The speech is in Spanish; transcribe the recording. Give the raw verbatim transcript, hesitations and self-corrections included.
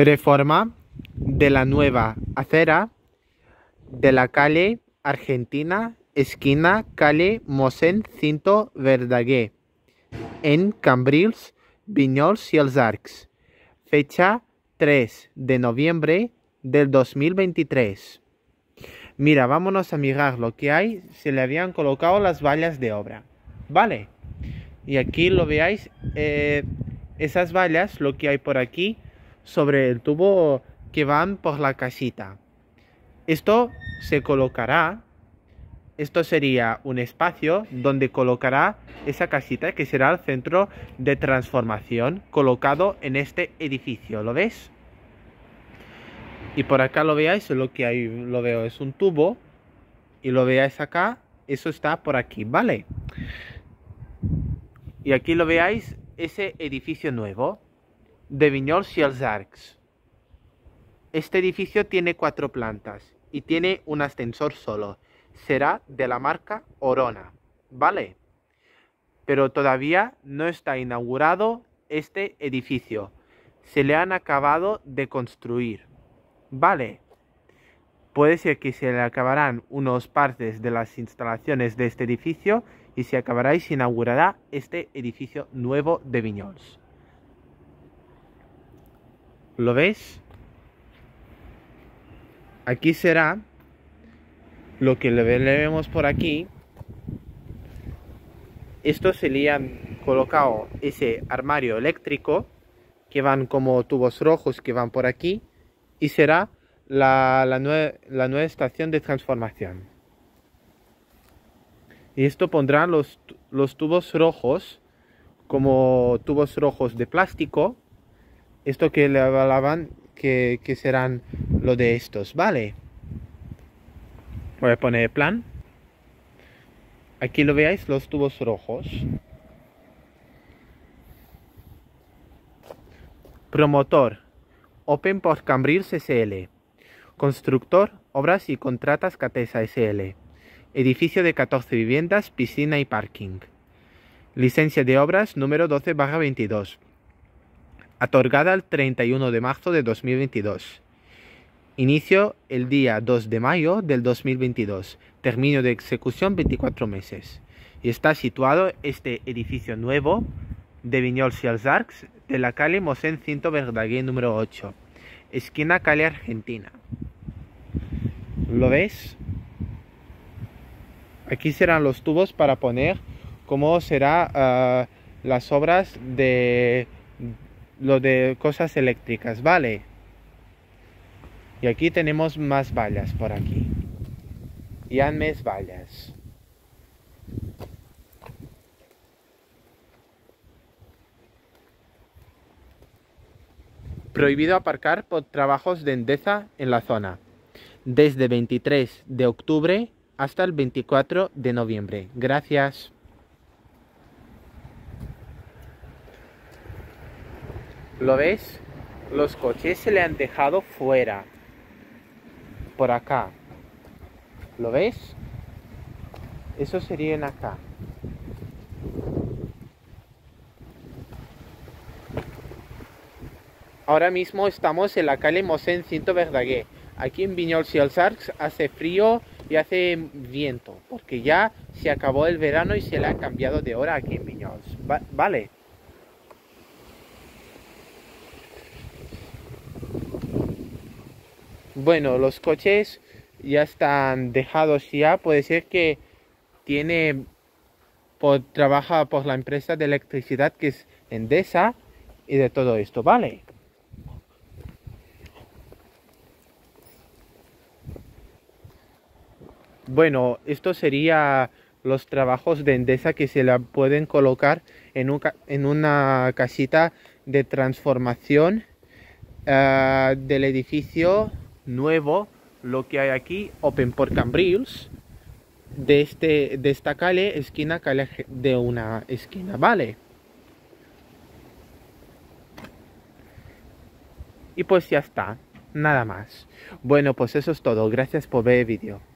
Reforma de la nueva acera de la calle Argentina, esquina calle Mossèn Cinto Verdaguer, en Cambrils, Vinyols y els Arcs. Fecha tres de noviembre del dos mil veintitrés. Mira, vámonos a mirar lo que hay. Se le habían colocado las vallas de obra. Vale. Y aquí lo veáis. Eh, esas vallas, lo que hay por aquí, sobre el tubo que van por la casita. Esto se colocará. Esto sería un espacio donde colocará esa casita que será el centro de transformación colocado en este edificio. ¿Lo ves? Y por acá lo veáis, lo que hay, lo veo es un tubo. Y lo veáis acá, eso está por aquí, ¿vale? Y aquí lo veáis, ese edificio nuevo de Vinyols y els Arcs. Este edificio tiene cuatro plantas y tiene un ascensor solo. Será de la marca Orona, ¿vale? Pero todavía no está inaugurado este edificio. Se le han acabado de construir, ¿vale? Puede ser que se le acabarán unos partes de las instalaciones de este edificio y se acabará y se inaugurará este edificio nuevo de Vinyols. ¿Lo veis? Aquí será lo que le vemos por aquí. Esto se le han colocado ese armario eléctrico que van como tubos rojos que van por aquí y será la, la, nue la nueva estación de transformación. Y esto pondrán los, los tubos rojos como tubos rojos de plástico. Esto que le hablaban que, que serán lo de estos, ¿vale? Voy a poner el plan. Aquí lo veáis, los tubos rojos. Promotor, Open por Cambrils S L. Constructor, Obras y Contratas Catesa S L. Edificio de catorce viviendas, piscina y parking. Licencia de obras número doce barra veintidós. Otorgada el treinta y uno de marzo de dos mil veintidós. Inicio el día dos de mayo del dos mil veintidós. Término de ejecución veinticuatro meses. Y está situado este edificio nuevo de Vinyols y els Arcs de la calle Mossèn Cinto Verdaguer número ocho. Esquina calle Argentina. ¿Lo ves? Aquí serán los tubos para poner cómo será uh, las obras de lo de cosas eléctricas, ¿vale? Y aquí tenemos más vallas por aquí. Y hay más vallas. Prohibido aparcar por trabajos de Endesa en la zona. Desde veintitrés de octubre hasta el veinticuatro de noviembre. Gracias. ¿Lo ves? Los coches se le han dejado fuera. Por acá. ¿Lo ves? Eso sería en acá. Ahora mismo estamos en la calle Mossèn Cinto Verdaguer. Aquí en Vinyols y els Arcs hace frío y hace viento, porque ya se acabó el verano y se le ha cambiado de hora aquí en Vinyols. Va vale. Bueno, los coches ya están dejados ya. Puede ser que tiene por, trabaja por la empresa de electricidad que es Endesa y de todo esto, ¿vale? Bueno, esto sería los trabajos de Endesa que se la pueden colocar en, un, en una casita de transformación uh, del edificio nuevo, lo que hay aquí, Open por Cambrils, de, este, de esta calle, esquina, calle de una esquina, ¿vale? Y pues ya está, nada más. Bueno, pues eso es todo, gracias por ver el vídeo.